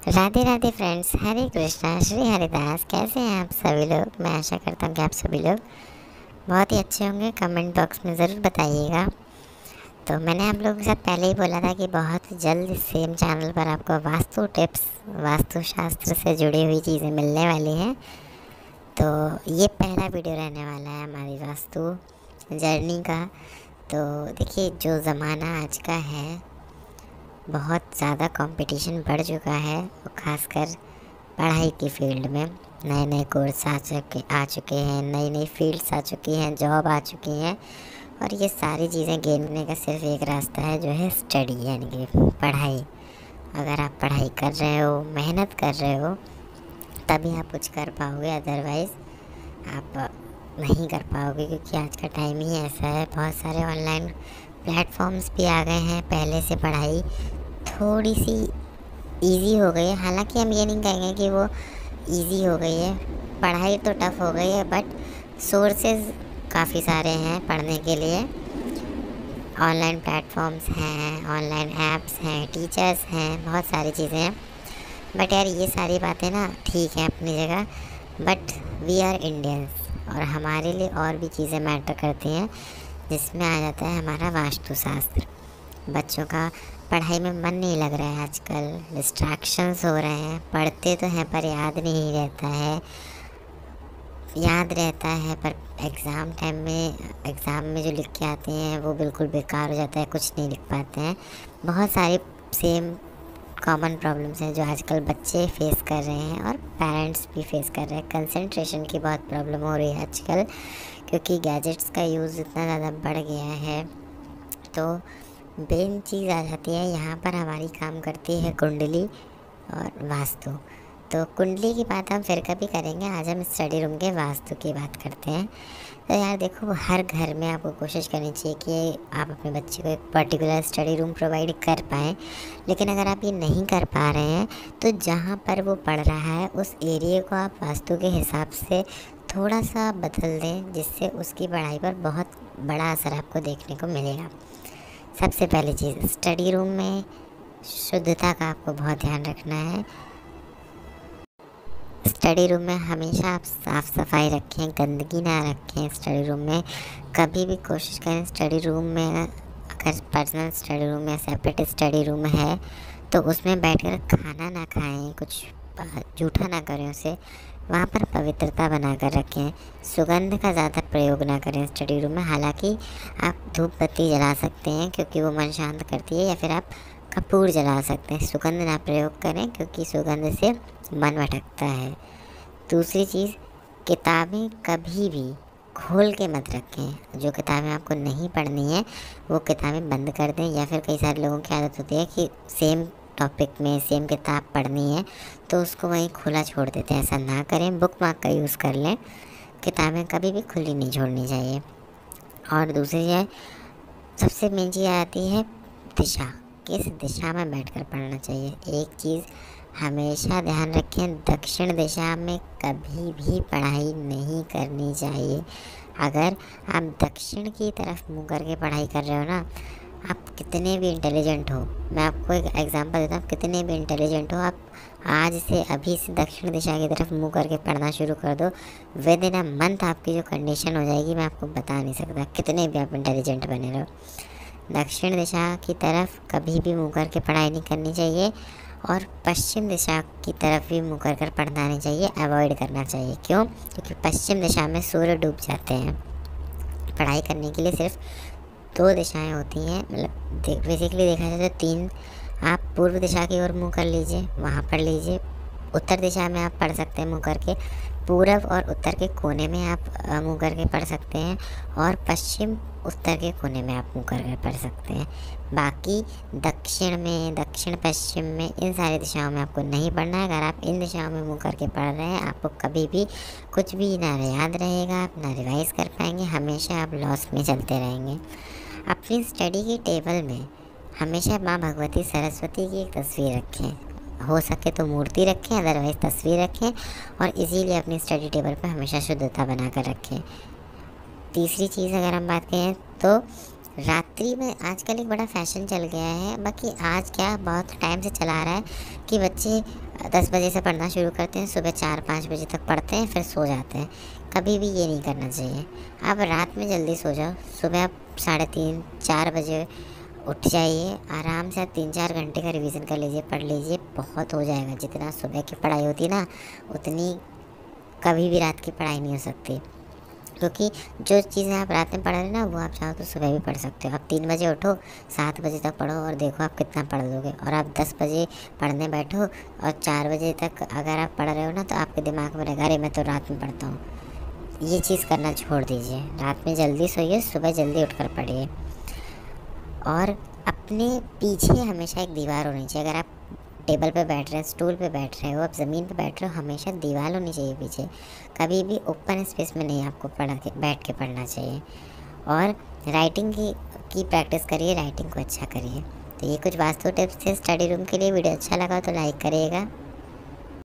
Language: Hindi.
राधे राधे फ्रेंड्स, हरे कृष्णा, श्री हरिदास। कैसे हैं आप सभी लोग? मैं आशा करता हूँ कि आप सभी लोग बहुत ही अच्छे होंगे। कमेंट बॉक्स में ज़रूर बताइएगा। तो मैंने आप लोगों के साथ पहले ही बोला था कि बहुत जल्द सेम चैनल पर आपको वास्तु टिप्स, वास्तुशास्त्र से जुड़ी हुई चीज़ें मिलने वाली हैं। तो ये पहला वीडियो रहने वाला है हमारी वास्तु जर्नी का। तो देखिए, जो ज़माना आज का है, बहुत ज़्यादा कंपटीशन बढ़ चुका है, और ख़ासकर पढ़ाई की फील्ड में नए नए कोर्स आ चुके हैं, नई नई फील्ड्स आ चुकी हैं, जॉब आ चुकी हैं। और ये सारी चीज़ें गेन करने का सिर्फ एक रास्ता है, जो है स्टडी, यानी कि पढ़ाई। अगर आप पढ़ाई कर रहे हो, मेहनत कर रहे हो, तभी आप कुछ कर पाओगे, अदरवाइज़ आप नहीं कर पाओगे। क्योंकि आज का टाइम ही ऐसा है। बहुत सारे ऑनलाइन प्लेटफॉर्म्स भी आ गए हैं। पहले से पढ़ाई थोड़ी सी इजी हो गई है। हालांकि हम ये नहीं कहेंगे कि वो इजी हो गई है, पढ़ाई तो टफ़ हो गई है, बट सोर्सेज काफ़ी सारे हैं पढ़ने के लिए। ऑनलाइन प्लेटफॉर्म्स हैं, ऑनलाइन ऐप्स हैं, टीचर्स हैं, बहुत सारी चीज़ें हैं। बट यार, ये सारी बातें ना ठीक है अपनी जगह, बट वी आर इंडियंस, और हमारे लिए और भी चीज़ें मैटर करती हैं, जिसमें आ जाता है हमारा वास्तुशास्त्र। बच्चों का पढ़ाई में मन नहीं लग रहा है आजकल, डिस्ट्रैक्शंस हो रहे हैं। पढ़ते तो हैं पर याद नहीं रहता है, याद रहता है पर एग्ज़ाम में जो लिख के आते हैं वो बिल्कुल बेकार हो जाता है, कुछ नहीं लिख पाते हैं। बहुत सारी सेम कॉमन प्रॉब्लम्स हैं जो आजकल बच्चे फेस कर रहे हैं, और पेरेंट्स भी फेस कर रहे हैं। कंसंट्रेशन की बहुत प्रॉब्लम हो रही है आजकल, क्योंकि गैजेट्स का यूज़ इतना ज़्यादा बढ़ गया है। तो मेन चीज़ आ जाती है यहाँ पर, हमारी काम करती है कुंडली और वास्तु। तो कुंडली की बात हम फिर कभी करेंगे, आज हम स्टडी रूम के वास्तु की बात करते हैं। तो यार देखो, हर घर में आपको कोशिश करनी चाहिए कि आप अपने बच्चे को एक पर्टिकुलर स्टडी रूम प्रोवाइड कर पाएँ। लेकिन अगर आप ये नहीं कर पा रहे हैं, तो जहाँ पर वो पढ़ रहा है उस एरिया को आप वास्तु के हिसाब से थोड़ा सा बदल दें, जिससे उसकी पढ़ाई पर बहुत बड़ा असर आपको देखने को मिलेगा। सबसे पहली चीज़, स्टडी रूम में शुद्धता का आपको बहुत ध्यान रखना है। स्टडी रूम में हमेशा आप साफ़ सफाई रखें, गंदगी ना रखें। स्टडी रूम में कभी भी कोशिश करें, स्टडी रूम में अगर पर्सनल स्टडी रूम या सेपरेट स्टडी रूम है तो उसमें बैठकर खाना ना खाएं, कुछ जूठा ना करें उसे। वहाँ पर पवित्रता बना कर रखें। सुगंध का ज़्यादा प्रयोग ना करें स्टडी रूम में। हालांकि आप धूप बत्ती जला सकते हैं, क्योंकि वो मन शांत करती है, या फिर आप कपूर जला सकते हैं। सुगंध ना प्रयोग करें, क्योंकि सुगंध से मन भटकता है। दूसरी चीज़, किताबें कभी भी खोल के मत रखें। जो किताबें आपको नहीं पढ़नी है वो किताबें बंद कर दें। या फिर कई सारे लोगों की आदत होती है कि सेम टॉपिक में सेम किताब पढ़नी है तो उसको वहीं खुला छोड़ देते हैं। ऐसा ना करें, बुक मार्क का यूज़ कर लें। किताबें कभी भी खुली नहीं छोड़नी चाहिए। और दूसरी है, सबसे मेन चीज़ आती है दिशा, किस दिशा में बैठकर पढ़ना चाहिए। एक चीज़ हमेशा ध्यान रखें, दक्षिण दिशा में कभी भी पढ़ाई नहीं करनी चाहिए। अगर आप दक्षिण की तरफ मुँह करके पढ़ाई कर रहे हो ना, आप कितने भी इंटेलिजेंट हो, मैं आपको एक एग्जांपल देता हूँ, कितने भी इंटेलिजेंट हो, आप आज से अभी से दक्षिण दिशा की तरफ मुँह करके पढ़ना शुरू कर दो, विद इन अ मंथ आपकी जो कंडीशन हो जाएगी मैं आपको बता नहीं सकता, कितने भी आप इंटेलिजेंट बने रहो। दक्षिण दिशा की तरफ कभी भी मुँह करके पढ़ाई नहीं करनी चाहिए, और पश्चिम दिशा की तरफ भी मुँह कर पढ़ना नहीं चाहिए, अवॉइड करना चाहिए। क्यों? क्योंकि पश्चिम दिशा में सूर्य डूब जाते हैं। पढ़ाई करने के लिए सिर्फ दो दिशाएं होती हैं, मतलब बेसिकली देखा जाए तो तीन। आप पूर्व दिशा की ओर मुँह कर लीजिए, वहाँ पढ़ लीजिए। उत्तर दिशा में आप पढ़ सकते हैं मुँह करके, पूर्व और उत्तर के कोने में आप मुँह करके पढ़ सकते हैं, और पश्चिम उत्तर के कोने में आप मुँह करके पढ़ सकते हैं। बाकी दक्षिण में, दक्षिण पश्चिम में, इन सारी दिशाओं में आपको नहीं पढ़ना है। अगर आप इन दिशाओं में मुँह करके पढ़ रहे हैं, आपको कभी भी कुछ भी ना याद रहेगा, आप ना रिवाइज कर पाएंगे, हमेशा आप लॉस में चलते रहेंगे। अपनी स्टडी की टेबल में हमेशा माँ भगवती सरस्वती की एक तस्वीर रखें। हो सके तो मूर्ति रखें, अदरवाइज़ तस्वीर रखें, और इसीलिए अपनी स्टडी टेबल पर हमेशा शुद्धता बना कर रखें। तीसरी चीज़ अगर हम बात करें तो रात्रि में आजकल एक बड़ा फैशन चल गया है, बाकी आज क्या बहुत टाइम से चला आ रहा है कि बच्चे 10 बजे से पढ़ना शुरू करते हैं, सुबह 4-5 बजे तक पढ़ते हैं, फिर सो जाते हैं। कभी भी ये नहीं करना चाहिए। आप रात में जल्दी सो जाओ, सुबह आप 3:30-4 बजे उठ जाइए, आराम से आप 3-4 घंटे का रिवीजन कर लीजिए, पढ़ लीजिए, बहुत हो जाएगा। जितना सुबह की पढ़ाई होती ना, उतनी कभी भी रात की पढ़ाई नहीं हो सकती। क्योंकि जो चीज़ें आप रात में पढ़ रहे हैं ना, वो आप चाहो तो सुबह भी पढ़ सकते हो। आप 3 बजे उठो, 7 बजे तक पढ़ो और देखो आप कितना पढ़ लोगे। और आप 10 बजे पढ़ने बैठो और 4 बजे तक अगर आप पढ़ रहे हो ना, तो आपके दिमाग में रहेगा, अरे मैं तो रात में पढ़ता हूँ। ये चीज़ करना छोड़ दीजिए। रात में जल्दी सोइए, सुबह जल्दी उठकर पढ़िए। और अपने पीछे हमेशा एक दीवार होनी चाहिए। अगर आप टेबल पे बैठ रहे हैं, स्टूल पे बैठ रहे हो, आप ज़मीन पे बैठ रहे हो, हमेशा दीवार होनी चाहिए पीछे। कभी भी ओपन स्पेस में नहीं आपको बैठ के पढ़ना चाहिए। और राइटिंग की प्रैक्टिस करिए, राइटिंग को अच्छा करिए। तो ये कुछ वास्तु टिप्स थे स्टडी रूम के लिए। वीडियो अच्छा लगा तो लाइक करिएगा।